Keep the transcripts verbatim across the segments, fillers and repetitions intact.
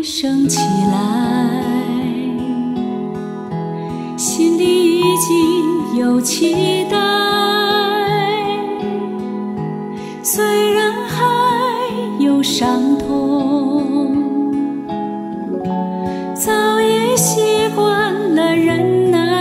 升起来，心里已经有期待，虽然还有伤痛，早已习惯了忍耐。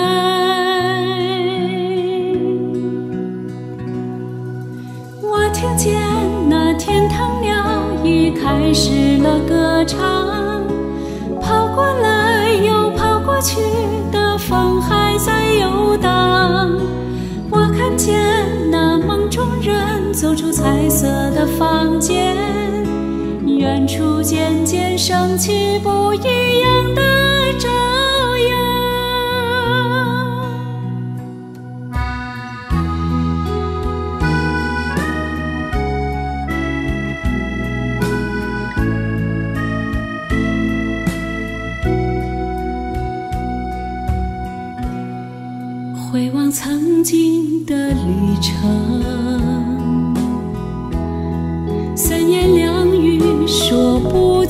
我听见那天堂鸟已开始了歌唱，跑过来又跑过去的风还在游荡。我看见那梦中人走出彩色的房间，远处渐渐升起不一样的朝阳。回望曾经的旅程，三言两语说不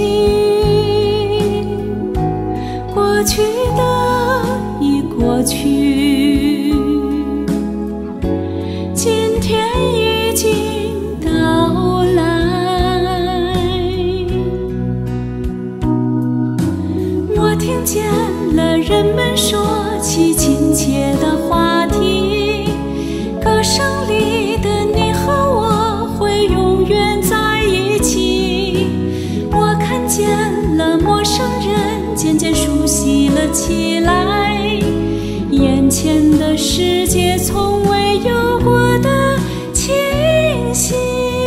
清，过去的已过去，今天已经到来。我听见了人们说起亲切的话题，歌声里的你和我会永远在一起。我看见了陌生人渐渐熟悉了起来，眼前的世界从未有过的清晰。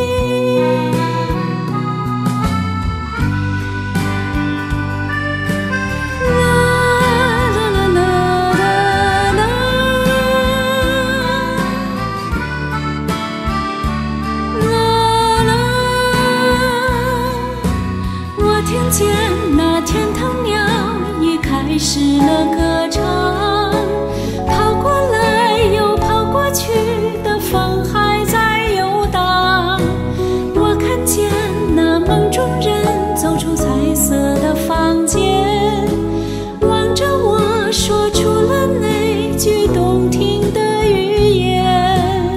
听见那天堂鸟已开始了歌唱，跑过来又跑过去的风还在游荡。我看见那梦中人走出彩色的房间，望着我说出了那句动听的语言。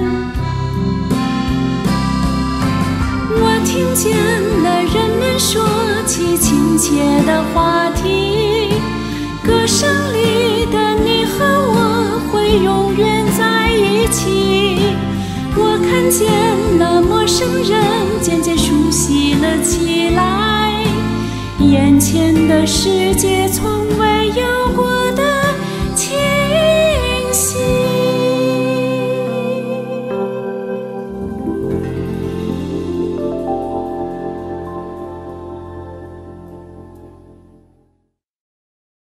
我听见了人们说起亲切的话题，歌声里的你和我会永远在一起。我看见了陌生人渐渐熟悉了起来，眼前的世界从未